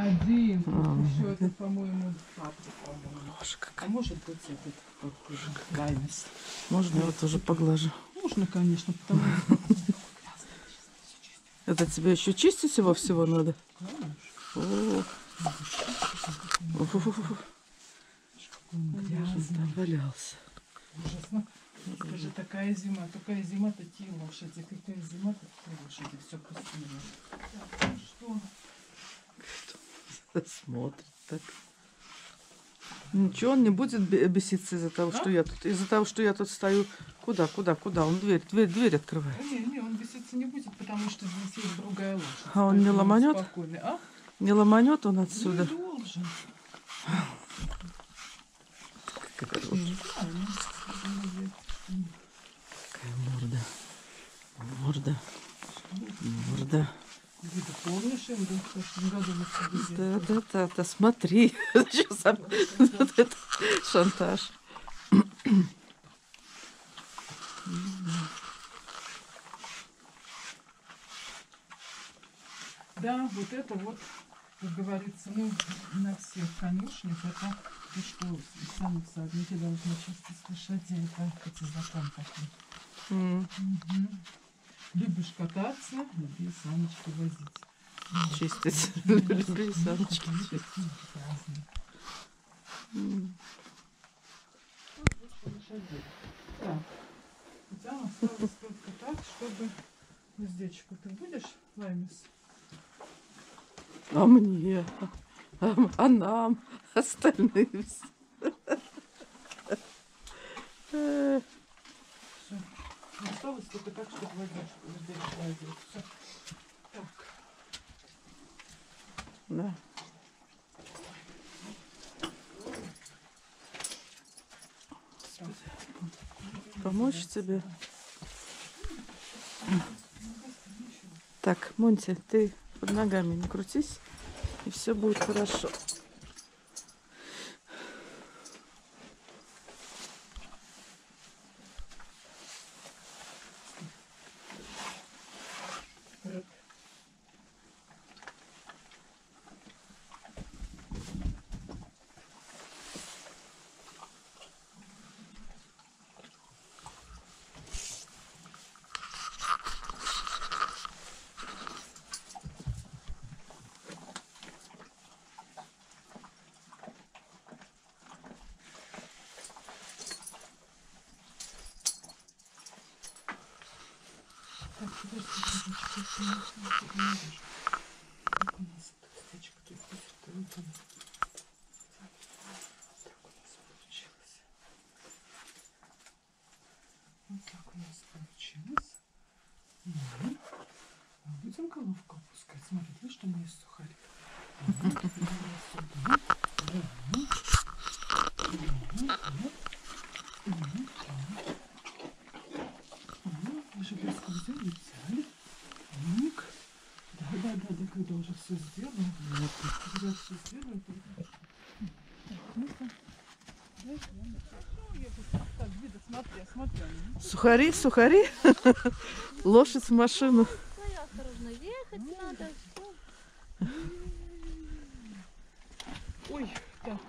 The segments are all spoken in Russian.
Один. Еще этот, по-моему, Патрик, по-моему. Боже, А какая. может быть этот Гайнес. Можно я его тоже поглажу? Можно, конечно, потому что... Это тебе еще чистить его всего надо? О. Там валялся. Ужасно. Скажи, такая зима такие лошади. Какая зима, такие лошади. Все красиво. Так, ну что? Смотрит так. Ничего, он не будет беситься из-за того, что я тут. Из-за того, что я тут стою. Куда? Он дверь открывает. Не, он беситься не будет, потому что здесь есть другая лошадь. А он не ломанет? А? Не ломанет он отсюда? Не должен. Какая Не знаю, морда. Морда. Ты помнишь, им в прошлом году мы сидели? Да, смотри. Вот это шантаж. Да, вот это вот, как говорится, ну, на всех конюшнях, это то, что сами всадники должны чистить лошадей, это закон такой. Любишь кататься, люби саночки возить. Чистить. Люби саночки чистить. Так, у тебя осталось только так, чтобы уздечку ты будешь, Лаймис? А мне? А нам? Остальным? Все. Осталось только так, чтобы уздечку возить. Все. Так. Да. Помочь тебе? Так, Монти, ты под ногами не крутись, и все будет хорошо. Так, подожди, как у нас уздечка тут будет? Так у нас получилось. Вот так у нас получилось. Будем головку опускать. Смотри, видишь, что у меня есть сухарик. Уже близко взяли. Так. Да, когда уже все сделано. Когда все сделано, то... Так, видно, смотри. Сухари. Лошадь в машину. Осторожно ехать надо. Ой, так.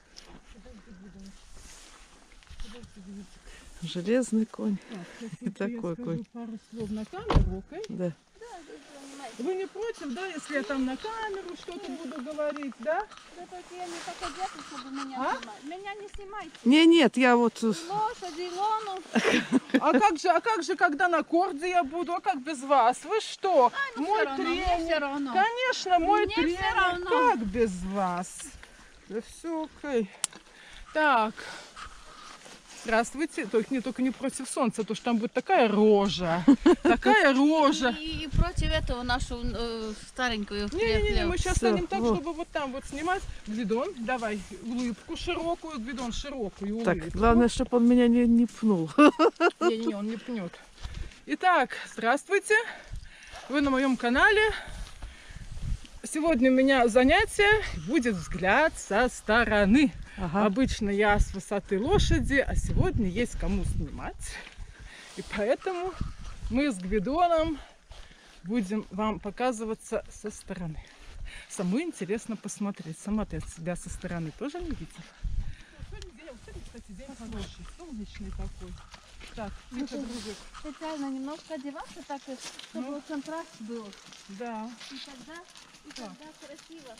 Железный конь. Так, И такой я скажу конь. пару слов на камеру, окей? Да. Вы не против, да, если я там на камеру что-то буду говорить, да? Да только я не так одета, чтобы меня снимать. Меня не снимайте. Нет, я вот... Лошади, Илону. А как же, когда на корде я буду, а как без вас? Вы что? Ну, Мой все равно, мне тренер. все равно. Конечно, мой Мне всё тренер. равно. Как без вас? Да все окей. Так. Здравствуйте. Только не против солнца, потому что там будет такая рожа. Такая рожа. И против этого нашу старенькую Не, мы сейчас Всё, станем так, вот. чтобы вот там вот снимать. Гвидон, давай улыбку широкую, Гвидон, широкую улыбку. Так, главное, чтобы он меня не пнул. Не, он не пнет. Итак, здравствуйте. Вы на моем канале. Сегодня у меня занятие будет взгляд со стороны. Ага. Обычно я с высоты лошади, а сегодня есть кому снимать. И поэтому мы с Гвидоном будем вам показываться со стороны. Самой интересно посмотреть. Сама ты себя со стороны тоже не видела? Сегодня, кстати, день хороший, солнечный такой. Так, Ну, тихо, дружок. Специально немножко одеваться так, чтобы контраст был. Да. И тогда красиво.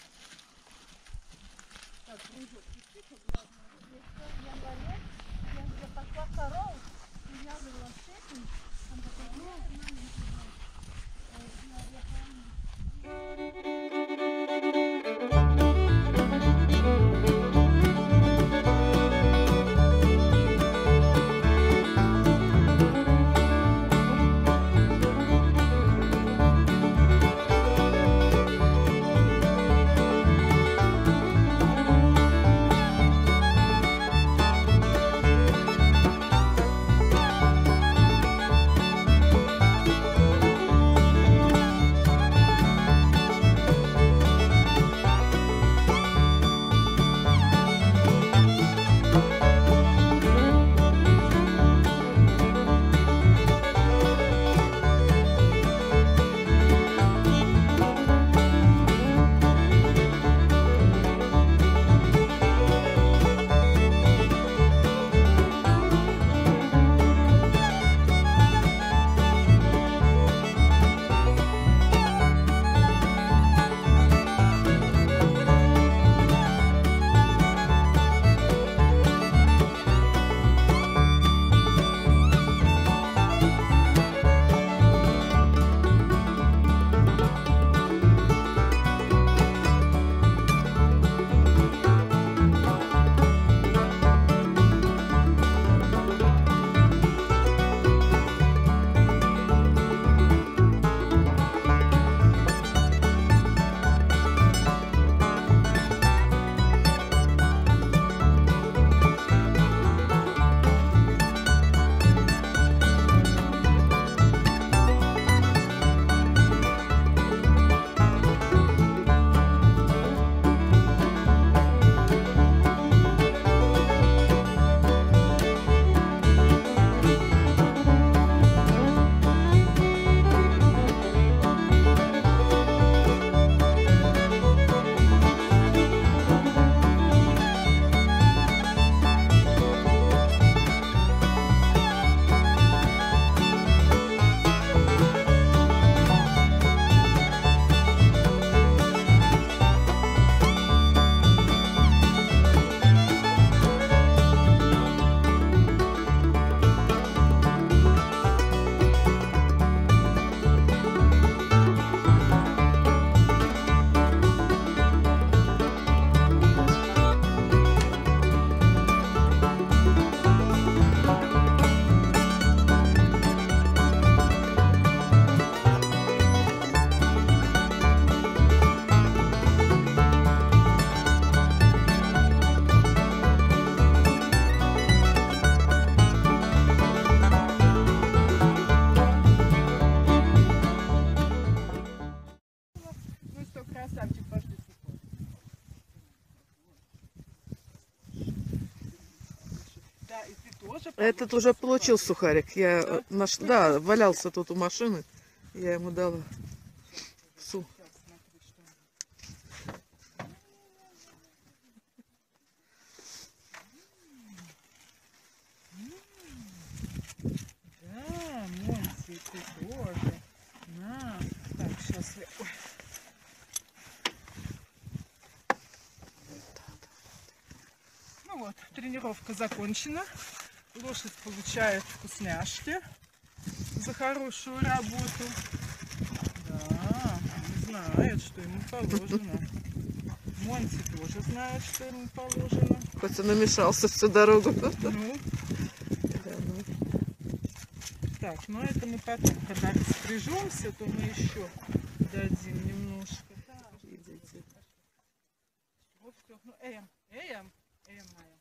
Так, дружок, тихо, Если в январе я уже пошла коров, и я была с этим, там такой маленький. Красавчик, пошли. Да, и ты тоже Этот уже получил сухарик. Я да, валялся тут у машины. Я ему дала. Да, Монти, ты тоже. На. Так, сейчас я... Ой. Ну вот, тренировка закончена. Лошадь получает вкусняшки за хорошую работу. Да, знает, что ему положено. Монти тоже знает, что ему положено. Хоть он намешался всю дорогу. Ну. Так, ну это мы потом, когда распряжемся, то мы еще дадим немножко. Да, идите. Ну, моя.